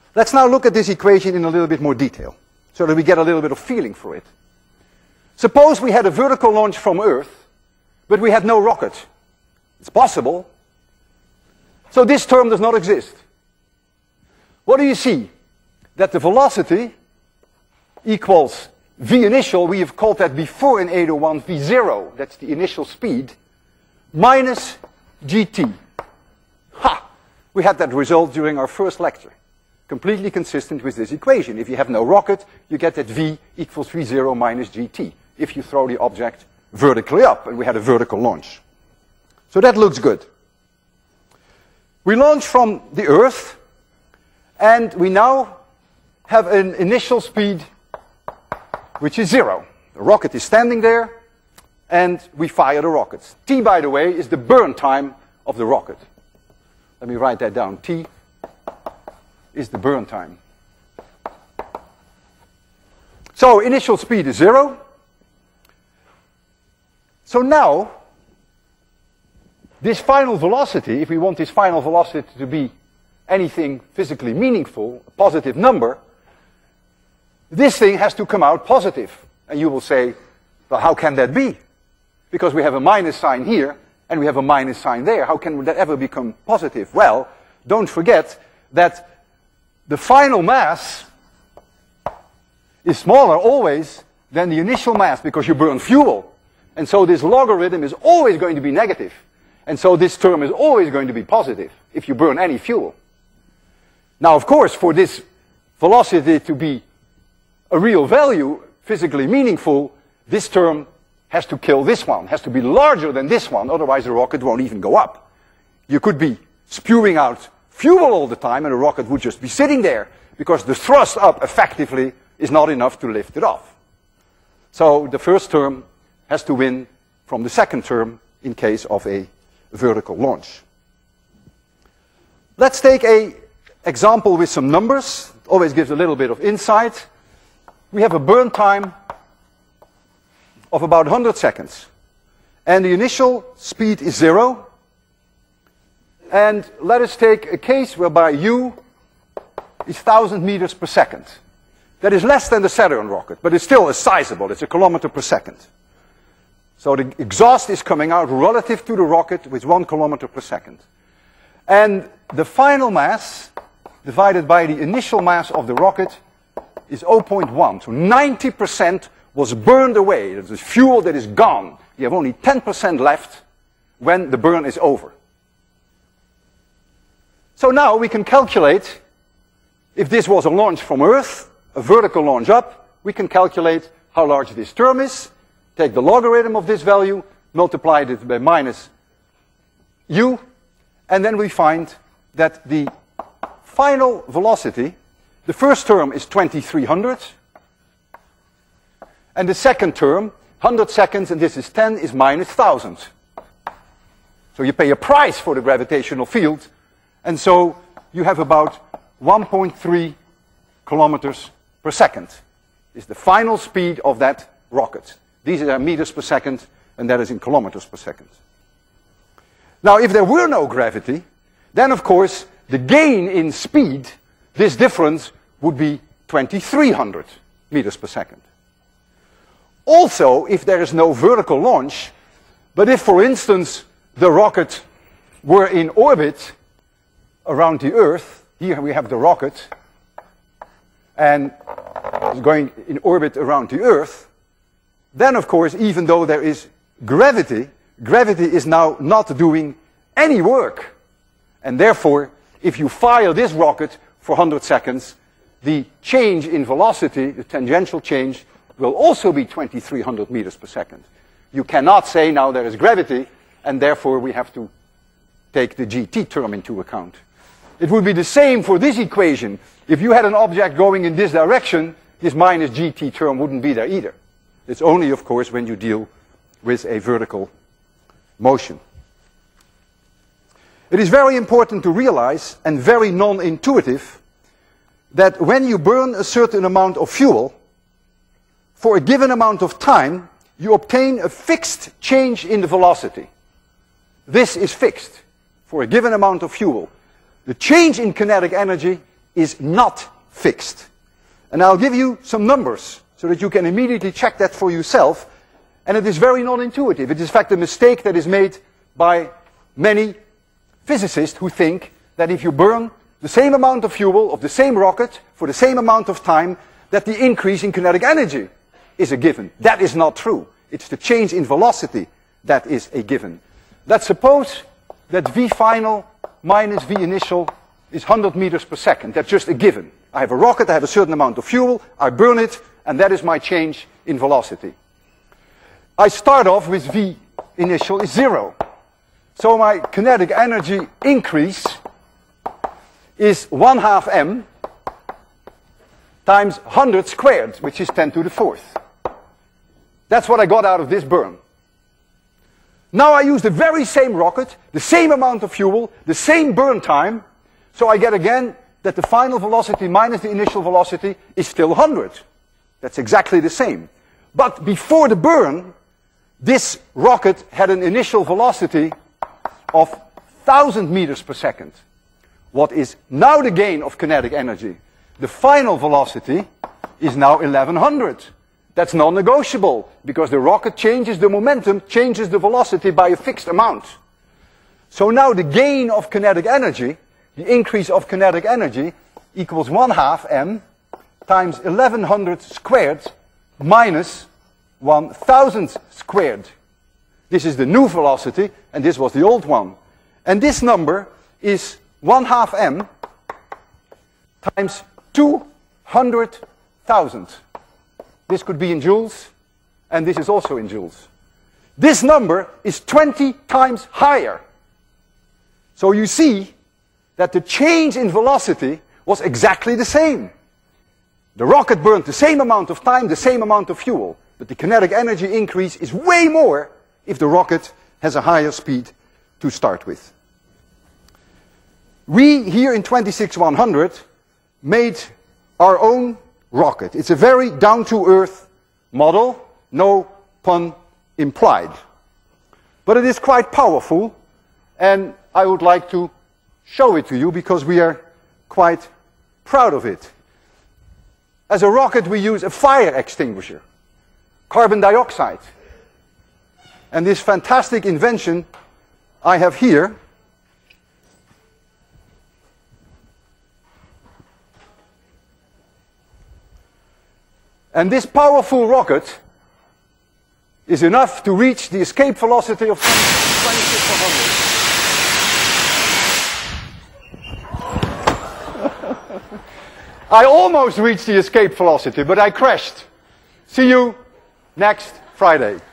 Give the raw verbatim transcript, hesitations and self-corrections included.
Let's now look at this equation in a little bit more detail, so that we get a little bit of feeling for it. Suppose we had a vertical launch from Earth, but we had no rocket. It's possible. So this term does not exist. What do you see? That the velocity equals v initial, we have called that before in eight oh one v zero, that's the initial speed, minus gt. Ha! We had that result during our first lecture. Completely consistent with this equation. If you have no rocket, you get that v equals v zero minus gt, if you throw the object vertically up, and we had a vertical launch. So that looks good. We launch from the Earth, and we now have an initial speed which is zero. The rocket is standing there, and we fire the rockets. T, by the way, is the burn time of the rocket. Let me write that down. T is the burn time. So initial speed is zero. So now, this final velocity, if we want this final velocity to be anything physically meaningful, a positive number, this thing has to come out positive. And you will say, well, how can that be? Because we have a minus sign here, and we have a minus sign there. How can that ever become positive? Well, don't forget that the final mass is smaller always than the initial mass, because you burn fuel. And so this logarithm is always going to be negative. And so this term is always going to be positive if you burn any fuel. Now, of course, for this velocity to be a real value, physically meaningful, this term has to kill this one, has to be larger than this one, otherwise the rocket won't even go up. You could be spewing out fuel all the time and the rocket would just be sitting there, because the thrust up effectively is not enough to lift it off. So the first term has to win from the second term in case of a vertical launch. Let's take an example with some numbers. It always gives a little bit of insight. We have a burn time of about one hundred seconds. And the initial speed is zero. And let us take a case whereby u is one thousand meters per second. That is less than the Saturn rocket, but it's still a sizable. It's a kilometer per second. So the exhaust is coming out relative to the rocket with one kilometer per second. And the final mass divided by the initial mass of the rocket is zero point one. So ninety percent was burned away. There's fuel that is gone. You have only ten percent left when the burn is over. So now we can calculate, if this was a launch from Earth, a vertical launch up, we can calculate how large this term is. Take the logarithm of this value, multiply it by minus u, and then we find that the final velocity, the first term is twenty-three hundred, and the second term, one hundred seconds, and this is ten, is minus one thousand. So you pay a price for the gravitational field, and so you have about one point three kilometers per second is the final speed of that rocket. These are meters per second, and that is in kilometers per second. Now, if there were no gravity, then of course the gain in speed, this difference, would be twenty-three hundred meters per second. Also, if there is no vertical launch, but if, for instance, the rocket were in orbit around the Earth, here we have the rocket, and it's going in orbit around the Earth, then of course, even though there is gravity, gravity is now not doing any work. And therefore, if you fire this rocket for one hundred seconds, the change in velocity, the tangential change, will also be twenty-three hundred meters per second. You cannot say now there is gravity, and therefore we have to take the gt term into account. It would be the same for this equation. If you had an object going in this direction, this minus gt term wouldn't be there either. It's only, of course, when you deal with a vertical motion. It is very important to realize, and very non-intuitive, that when you burn a certain amount of fuel, for a given amount of time, you obtain a fixed change in the velocity. This is fixed for a given amount of fuel. The change in kinetic energy is not fixed. And I'll give you some numbers so that you can immediately check that for yourself. And it is very non-intuitive. It is in fact a mistake that is made by many physicists who think that if you burn the same amount of fuel of the same rocket for the same amount of time, that the increase in kinetic energy is a given. That is not true. It's the change in velocity that is a given. Let's suppose that V final minus V initial is one hundred meters per second. That's just a given. I have a rocket, I have a certain amount of fuel, I burn it, and that is my change in velocity. I start off with V initial is zero. So my kinetic energy increase is one half m times one hundred squared, which is ten to the fourth. That's what I got out of this burn. Now I use the very same rocket, the same amount of fuel, the same burn time, so I get again that the final velocity minus the initial velocity is still one hundred. That's exactly the same. But before the burn, this rocket had an initial velocity of one thousand meters per second. What is now the gain of kinetic energy? The final velocity is now eleven hundred. That's non-negotiable, because the rocket changes the momentum, changes the velocity by a fixed amount. So now the gain of kinetic energy, the increase of kinetic energy, equals one half m times eleven hundred squared minus one thousand squared. This is the new velocity, and this was the old one. And this number is one half m times two hundred thousand. This could be in joules, and this is also in joules. This number is twenty times higher. So you see that the change in velocity was exactly the same. The rocket burned the same amount of time, the same amount of fuel, but the kinetic energy increase is way more if the rocket has a higher speed to start with. We here in twenty-six one hundred made our own rocket. It's a very down-to-earth model, no pun implied. But it is quite powerful, and I would like to show it to you because we are quite proud of it. As a rocket we use a fire extinguisher, carbon dioxide. And this fantastic invention I have here and this powerful rocket is enough to reach the escape velocity of twenty-six one hundred. I almost reached the escape velocity, but I crashed. See you next Friday.